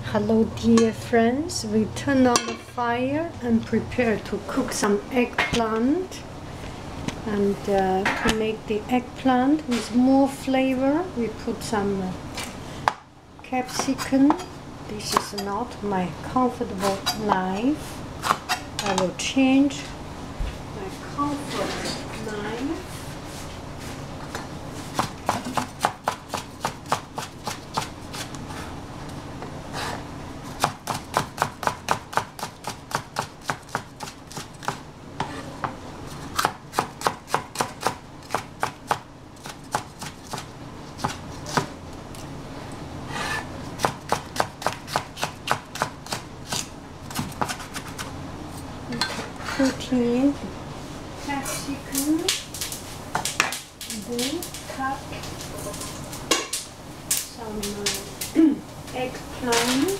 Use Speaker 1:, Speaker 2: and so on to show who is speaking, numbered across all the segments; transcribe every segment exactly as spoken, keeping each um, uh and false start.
Speaker 1: Hello dear friends, we turn on the fire and prepare to cook some eggplant. And uh, to make the eggplant with more flavor, we put some uh, capsicum. This is not my comfortable knife. I will change my comfort knife. Put in capsicum, then cut some uh, eggplant.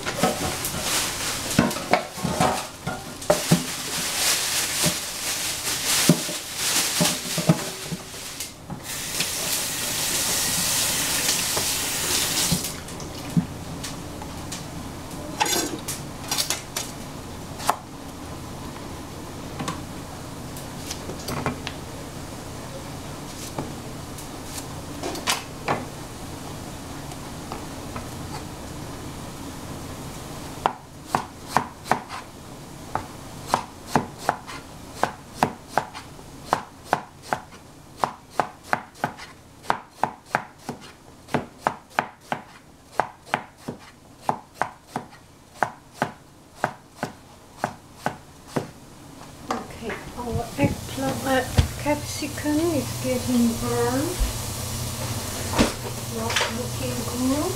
Speaker 1: Our eggplant, uh, capsicum is getting burned, not looking good.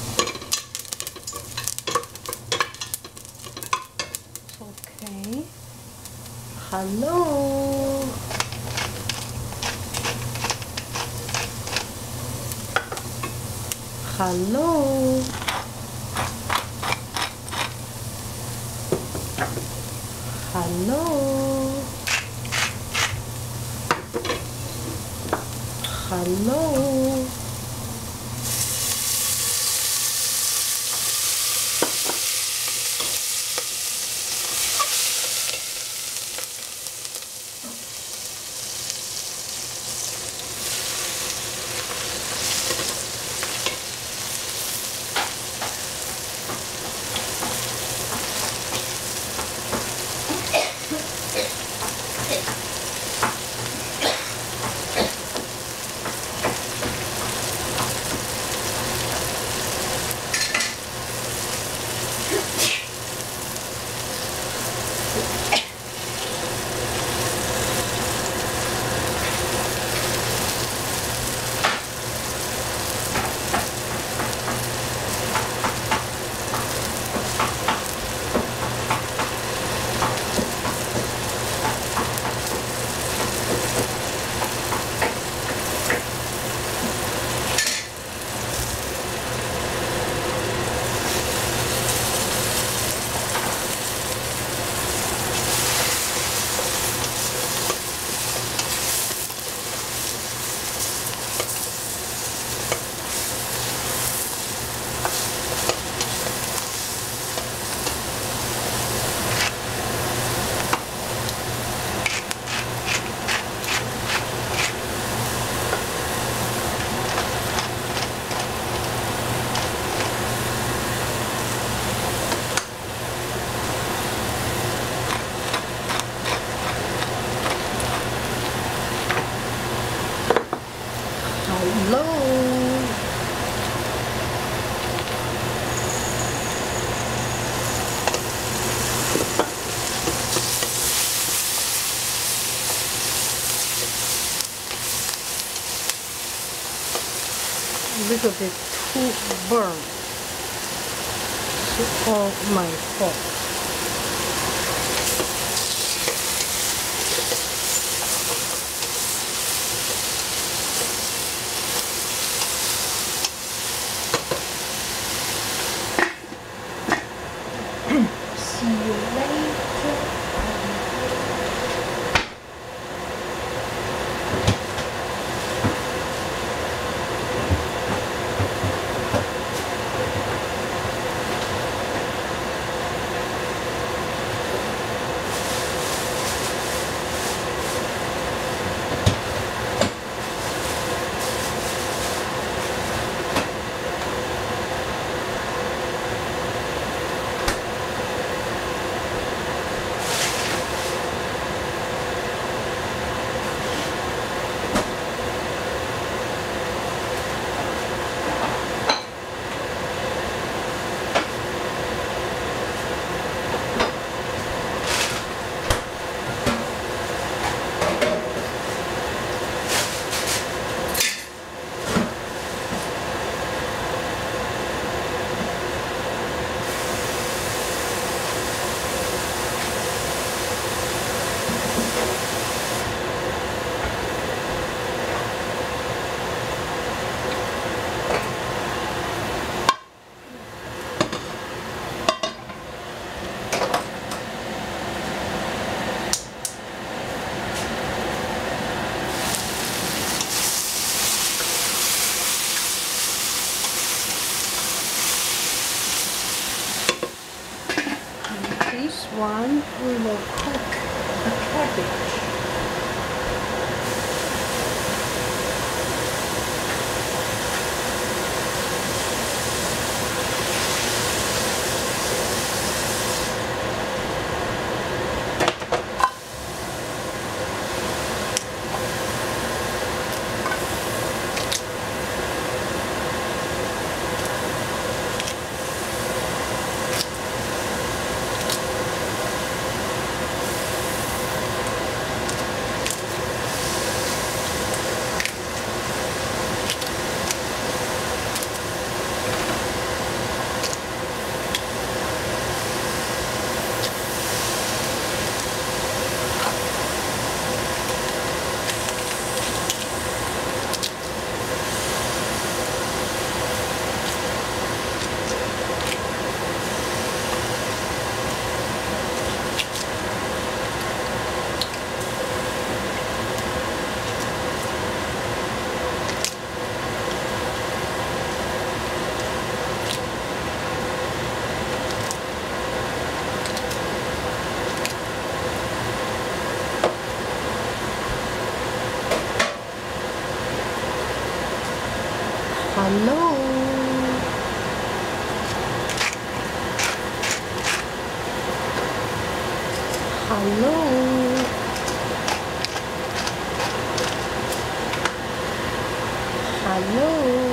Speaker 1: Okay. Hello. Hello. Hello. Hello. Hello. A little bit too burnt. It's all my fault. See you later. one, we will cook the cabbage. Hello. Hello. Hello.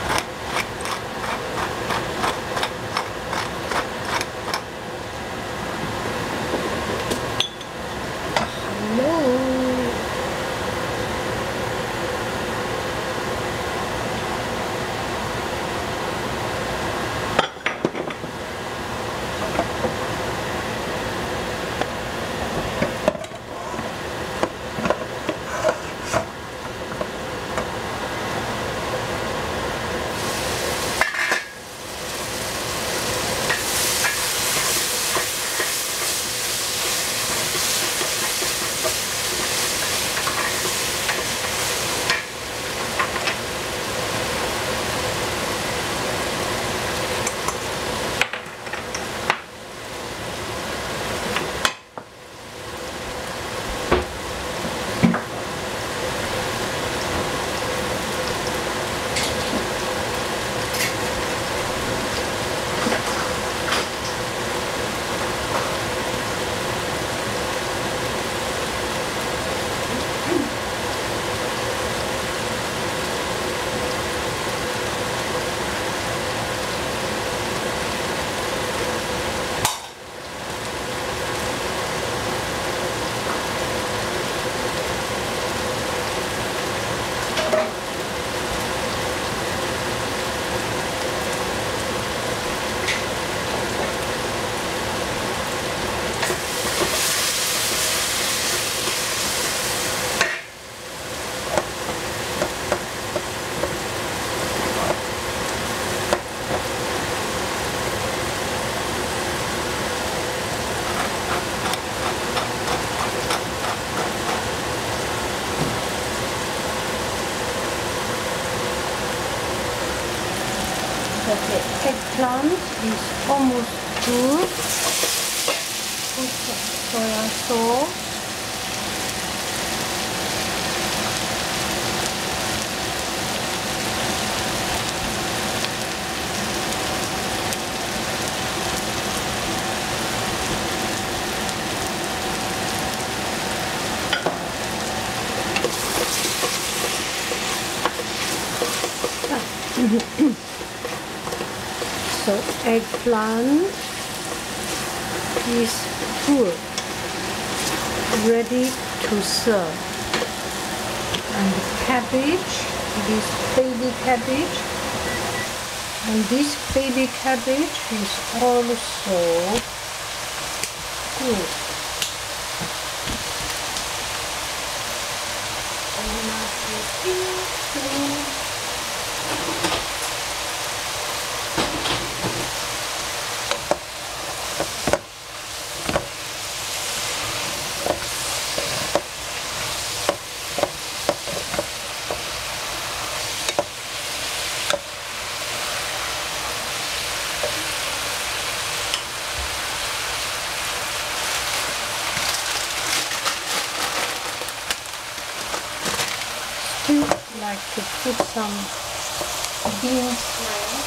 Speaker 1: The eggplant is almost good. Put some soya sauce. So eggplant is good, ready to serve. And the cabbage, this baby cabbage, and this baby cabbage is also good. to put some beans there.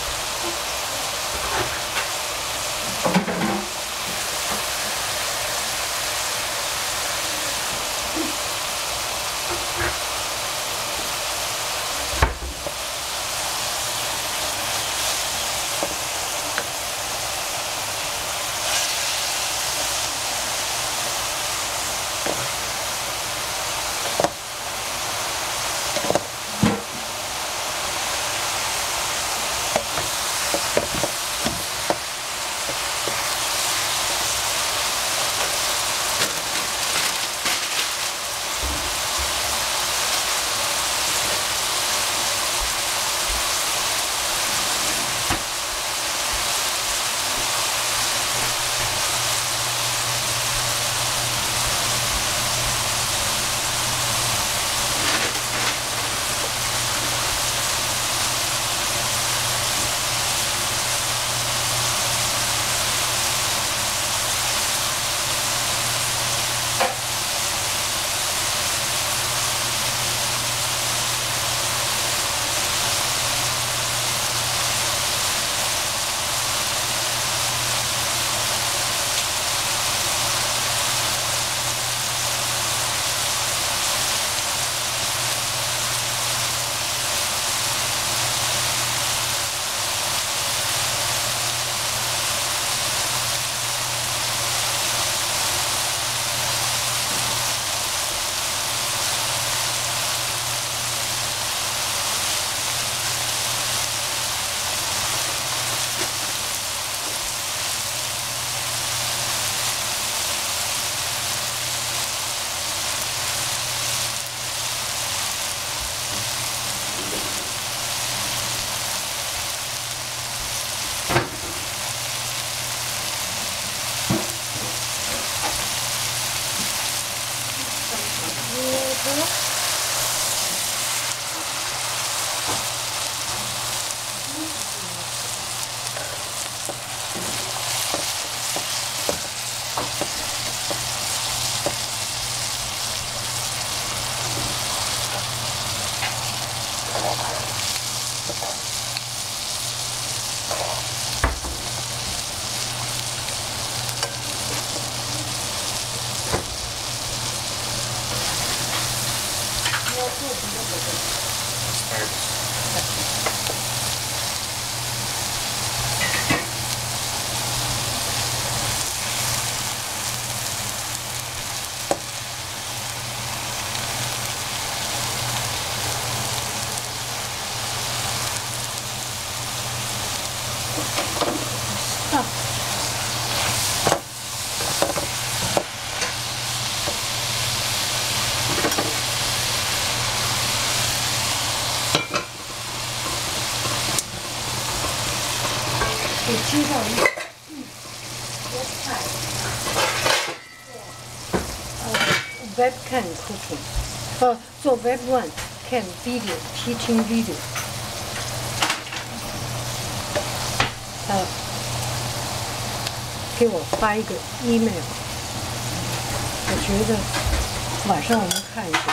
Speaker 1: Stop.给鸡肉一锅菜，呃 webcam cooking， 呃，做 web one can video teaching video， 他给我发一个 email， 我觉得晚上我们看一下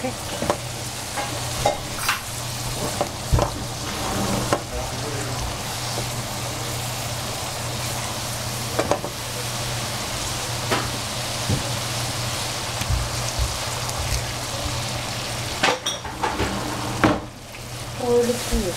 Speaker 1: ，OK。All the food.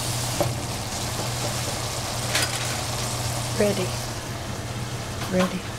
Speaker 1: Ready. Ready.